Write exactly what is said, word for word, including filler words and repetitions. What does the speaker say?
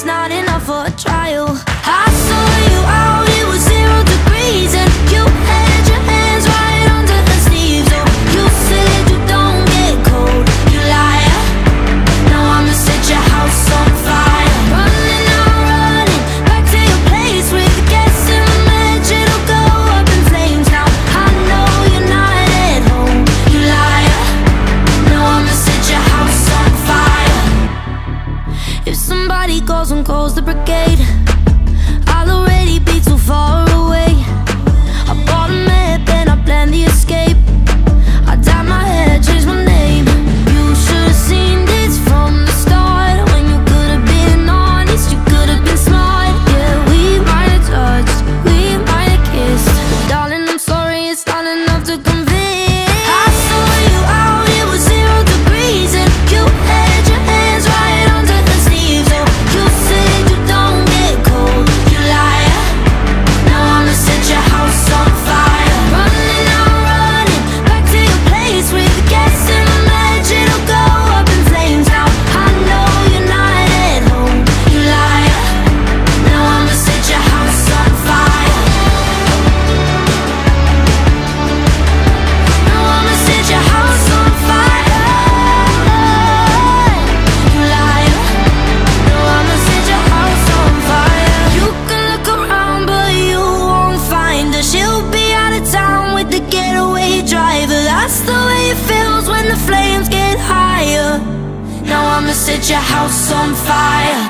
not enough for a trial. I saw you out, it was zero degrees, and you had your hands right under the sleeves. Oh, you said you don't get cold, you liar. Now I'ma set your house on fire. Running, I'm running back to your place with the gas in the match. It'll go up in flames. Now I know you're not at home, you liar. Now I'ma set your house on fire. If somebody goes and calls the brigade, I'll already be too far away. I bought a map and I planned the escape. I dyed my hair, changed my name. You should've seen this from the start. When you could've been honest, you could've been smart. Yeah, we might have touched, we might have kissed, but darling, I'm sorry, it's not enough to convince. I saw you out, it was zero degrees, and you had your hands right under the sleeves. Oh, you said you don't get cold, you liar. Now I'ma set your house on fire. Running, I'm running back to your place with the gas in the match. It'll go up in flames. Now I know you're not at home, you liar. Now I'ma set your house on fire. Now I'ma set your house on fire, you liar. Now I'ma set your house on fire. You can look around but you won't find her. She'll be out of town with the getaway driver. That's the way it feels when the flames get higher. Now I'ma set your house on fire.